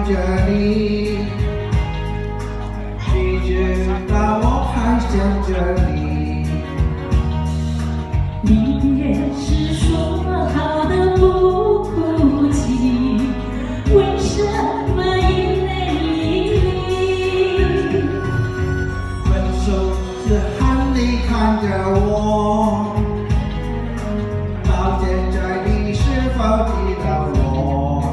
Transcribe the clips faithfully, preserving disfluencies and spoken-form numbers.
着你，你知道我还想着你。 你也是说好的不哭泣，为什么一泪一滴？ 分手时喊你看着我，到现在你是否记得我？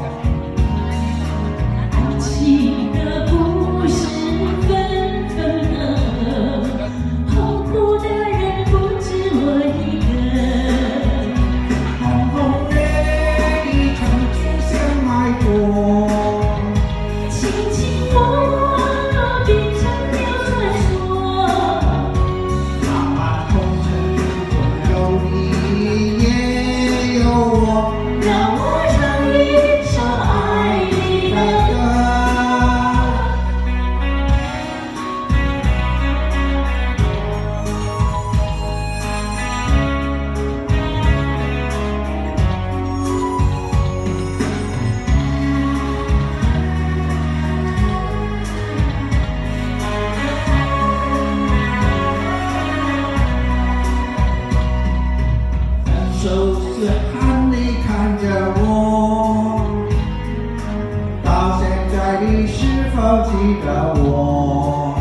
爱情的故事分分合合，痛苦的人不止我一个。 轰轰烈烈成千相爱过， 卿卿我我变成了传说。 漫漫红尘中有你也有我， 让我唱一首爱你的歌。 分手时喊你看着我，到现在你是否记得我？